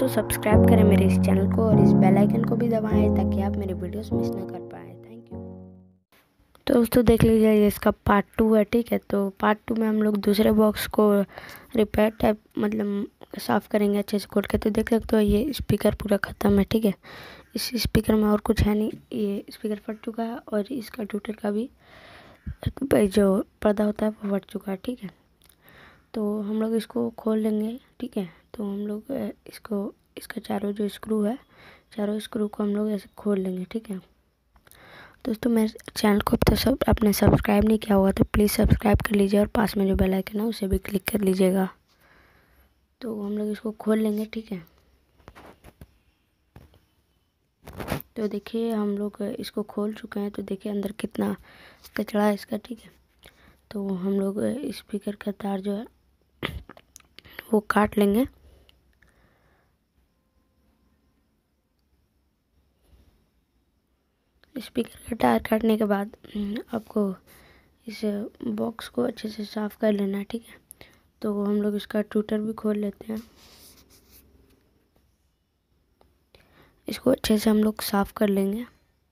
दोस्तों सब्सक्राइब करें मेरे इस चैनल को और इस बेल आइकन को भी दबाएं ताकि आप मेरे वीडियोस मिस ना कर पाएँ। Thank you. तो दोस्तों देख लीजिए, ये इसका पार्ट 2 है। ठीक है, तो पार्ट 2 में हम लोग दूसरे बॉक्स को रिपेयर टाइप मतलब साफ़ करेंगे अच्छे से खोल के। तो देख सकते हो ये स्पीकर पूरा ख़त्म है। ठीक है, इस स्पीकर में और कुछ है नहीं, ये स्पीकर फट चुका है और इसका ट्विटर का भी जो पर्दा होता है वो फट चुका है। ठीक है, तो हम लोग इसको खोल लेंगे। ठीक है, तो हम लोग इसका चारों जो स्क्रू है, चारों स्क्रू को हम लोग ऐसे खोल लेंगे। ठीक है दोस्तों, मेरे चैनल को अब तक आपने सब्सक्राइब नहीं किया होगा तो प्लीज़ सब्सक्राइब कर लीजिए और पास में जो बेल आइकन है उसे भी क्लिक कर लीजिएगा। तो हम लोग इसको खोल लेंगे। ठीक है, तो देखिए हम लोग इसको खोल चुके हैं। तो देखिए अंदर कितना कचरा है इसका। ठीक है, तो हम लोग स्पीकर का तार जो है वो काट लेंगे। स्पीकर का टायर काटने के बाद आपको इस बॉक्स को अच्छे से साफ़ कर लेना है। ठीक है, तो हम लोग इसका ट्विटर भी खोल लेते हैं। इसको अच्छे से हम लोग साफ़ कर लेंगे।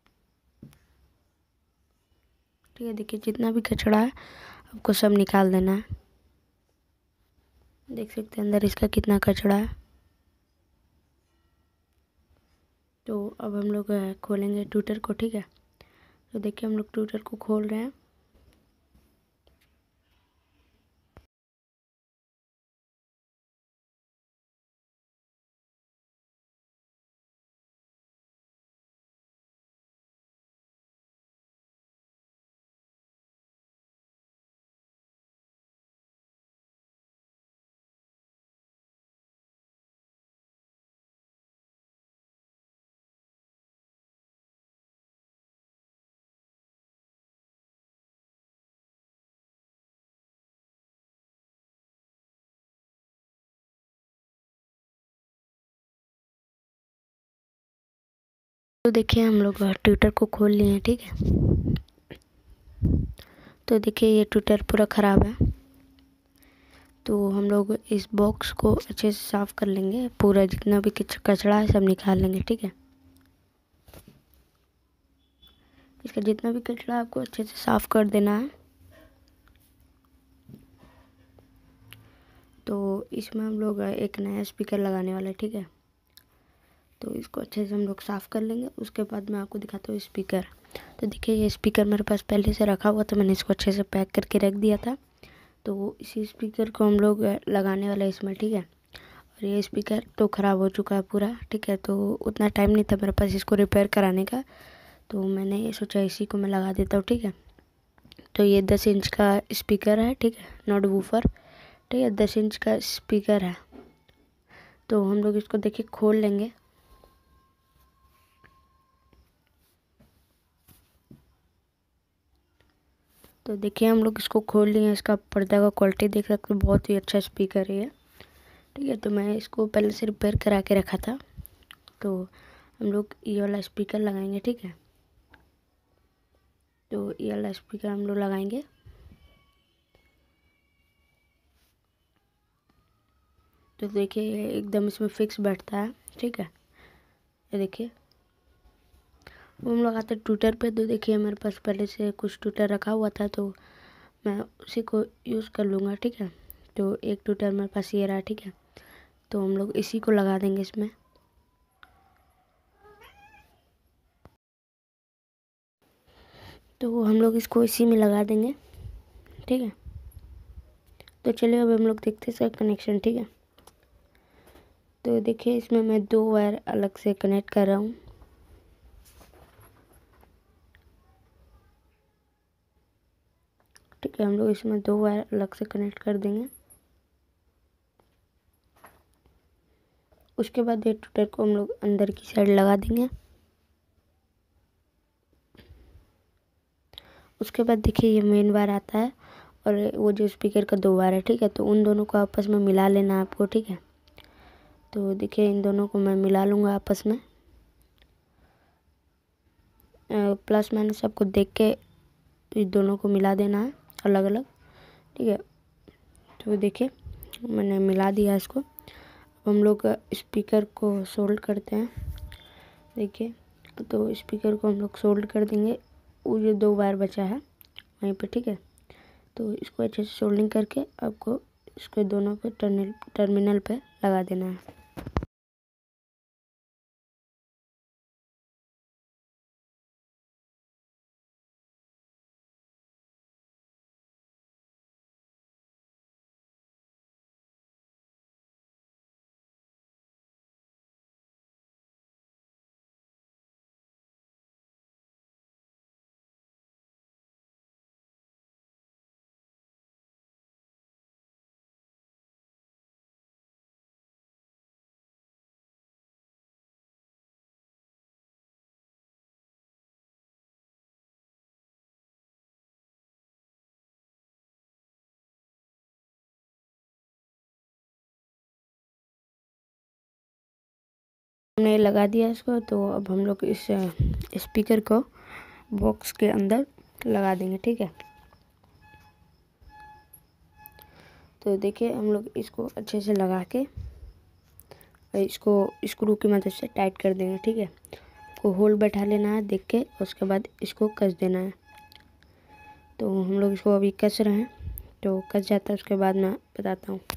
ठीक है, देखिए जितना भी कचरा है आपको सब निकाल देना है। देख सकते हैं अंदर इसका कितना कचरा है। तो अब हम लोग खोलेंगे ट्विटर को। ठीक है, तो देखिए हम लोग ट्विटर को खोल रहे हैं। तो देखिए हम लोग ट्विटर को खोल लिए हैं। ठीक है, तो देखिए ये ट्विटर पूरा ख़राब है। तो हम लोग इस बॉक्स को अच्छे से साफ़ कर लेंगे, पूरा जितना भी कचरा है सब निकाल लेंगे। ठीक है, इसका जितना भी कचरा है आपको अच्छे से साफ़ कर देना है। तो इसमें हम लोग एक नया स्पीकर लगाने वाला है। ठीक है, तो इसको अच्छे से हम लोग साफ़ कर लेंगे। उसके बाद मैं आपको दिखाता हूँ स्पीकर। तो देखिए ये स्पीकर मेरे पास पहले से रखा हुआ था, मैंने इसको अच्छे से पैक करके रख दिया था। तो इसी स्पीकर को हम लोग लगाने वाला है इसमें। ठीक है, और ये स्पीकर तो ख़राब हो चुका है पूरा। ठीक है, तो उतना टाइम नहीं था मेरे पास इसको रिपेयर कराने का, तो मैंने ये सोचा इसी को मैं लगा देता हूँ। ठीक है, तो ये 10 इंच का स्पीकर है। ठीक है, नॉट वूफर। ठीक है, 10 इंच का स्पीकर है। तो हम लोग इसको देखिए खोल लेंगे। तो देखिए हम लोग इसको खोल लिए हैं। इसका पर्दा का क्वालिटी देख सकते हो, बहुत ही अच्छा स्पीकर है ये। ठीक है, तो मैं इसको पहले से रिपेयर करा के रखा था। तो हम लोग ये वाला स्पीकर लगाएंगे। ठीक है, तो ये वाला स्पीकर हम लोग लगाएंगे। तो देखिए ये एकदम इसमें फिक्स बैठता है। ठीक है, ये देखिए वो हम लोग आते ट्विटर पे। तो देखिए मेरे पास पहले से कुछ ट्विटर रखा हुआ था, तो मैं उसी को यूज़ कर लूँगा। ठीक है, तो एक ट्विटर मेरे पास ये रहा। ठीक है, तो हम लोग इसी को लगा देंगे इसमें। तो हम लोग इसको इसी में लगा देंगे। ठीक है, तो चलिए अब हम लोग देखते हैं इसका कनेक्शन। ठीक है, तो देखिए इसमें मैं 2 वायर अलग से कनेक्ट कर रहा हूँ। ठीक है, हम लोग इसमें 2 वायर अलग से कनेक्ट कर देंगे। उसके बाद ये ट्विटर को हम लोग अंदर की साइड लगा देंगे। उसके बाद देखिए ये मेन वायर आता है और वो जो स्पीकर का 2 वायर है। ठीक है, तो उन दोनों को आपस में मिला लेना है आपको। ठीक है, तो देखिए इन दोनों को मैं मिला लूँगा आपस में। प्लस माइनस सबको देख के इस दोनों को मिला देना है अलग अलग। ठीक है, तो देखिए मैंने मिला दिया इसको। अब हम लोग स्पीकर को सोल्ड करते हैं। देखिए, तो स्पीकर को हम लोग सोल्ड कर देंगे, वो जो 2 वायर बचा है वहीं पे, ठीक है। तो इसको अच्छे से सोल्डिंग करके आपको इसके दोनों पे टर्मिनल पे लगा देना है। हमने लगा दिया इसको, तो अब हम लोग इस स्पीकर को बॉक्स के अंदर लगा देंगे, ठीक है। तो देखिए, हम लोग इसको अच्छे से लगा के इसको स्क्रू की मदद से टाइट कर देंगे, ठीक है। को होल बैठा लेना है देख के, उसके बाद इसको कस देना है। तो हम लोग इसको अभी कस रहे हैं, तो कस जाता है उसके बाद मैं बताता हूँ।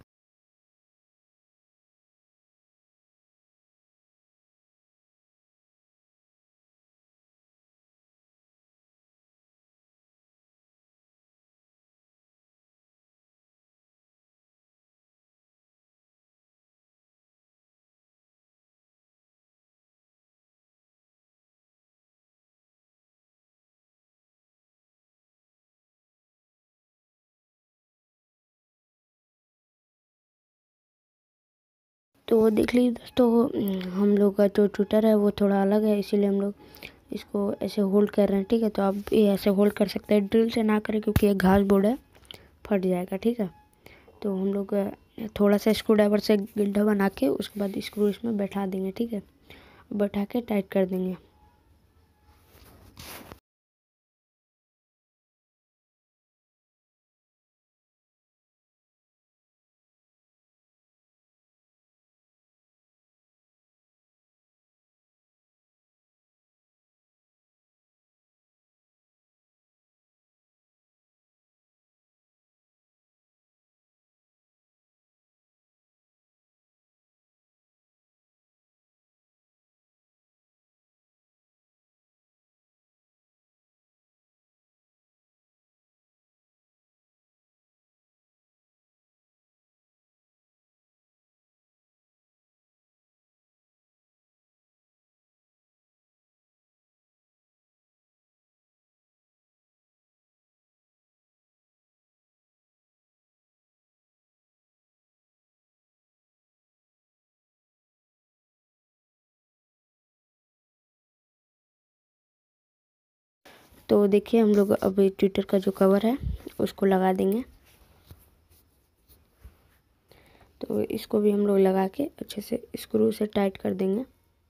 तो वो देख लीजिए दोस्तों, हम लोग का जो ट्विटर है वो थोड़ा अलग है, इसीलिए हम लोग इसको ऐसे होल्ड कर रहे हैं, ठीक है। तो आप ये ऐसे होल्ड कर सकते हैं, ड्रिल से ना करें क्योंकि ये घास बोर्ड है, फट जाएगा, ठीक है। तो हम लोग थोड़ा सा स्क्रू ड्राइवर से गड्ढा बना के उसके बाद स्क्रू इसमें बैठा देंगे, ठीक है। बैठा के टाइट कर देंगे। तो देखिए, हम लोग अभी ट्विटर का जो कवर है उसको लगा देंगे। तो इसको भी हम लोग लगा के अच्छे से स्क्रू से टाइट कर देंगे।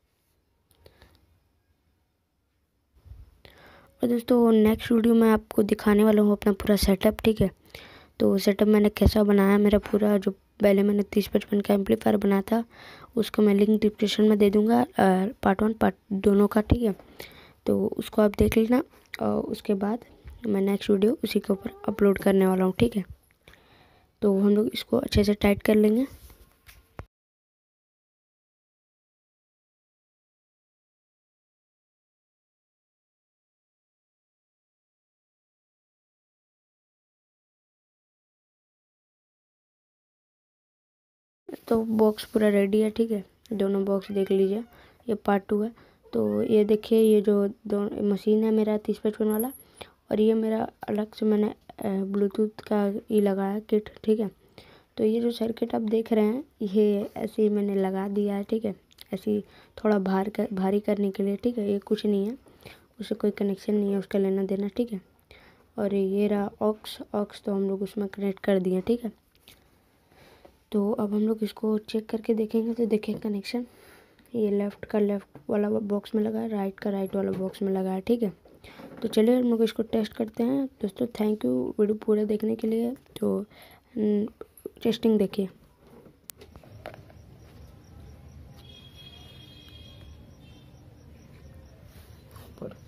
और दोस्तों, नेक्स्ट वीडियो में आपको दिखाने वाला हूँ अपना पूरा सेटअप, ठीक है। तो सेटअप मैंने कैसा बनाया, मेरा पूरा जो पहले मैंने 3055 का एम्पलीफायर बनाया था उसका मैं लिंक डिस्क्रिप्शन में दे दूँगा, पार्ट 1 पार्ट दोनों का, ठीक है। तो उसको आप देख लेना, और उसके बाद मैं नेक्स्ट वीडियो उसी के ऊपर अपलोड करने वाला हूँ, ठीक है। तो हम लोग इसको अच्छे से टाइट कर लेंगे। तो बॉक्स पूरा रेडी है, ठीक है। दोनों बॉक्स देख लीजिए, ये पार्ट 2 है। तो ये देखिए, ये जो दो मशीन है मेरा 3055 वाला, और ये मेरा अलग से मैंने ब्लूटूथ का ये लगाया किट, ठीक है। तो ये जो सर्किट आप देख रहे हैं ये ऐसे ही मैंने लगा दिया है, ठीक है। ऐसे ही थोड़ा भारी करने के लिए, ठीक है। ये कुछ नहीं है, उससे कोई कनेक्शन नहीं है, उसका लेना देना, ठीक है। और ये रहा ऑक्स तो हम लोग उसमें कनेक्ट कर दिए, ठीक है। तो अब हम लोग इसको चेक करके देखेंगे। तो देखिए कनेक्शन, ये लेफ़्ट का लेफ़्ट वाला बॉक्स में लगा है, राइट का राइट वाला बॉक्स में लगा है, ठीक है। तो चलिए हम लोग इसको टेस्ट करते हैं। दोस्तों, थैंक यू वीडियो पूरा देखने के लिए। तो टेस्टिंग देखिए। ऊपर।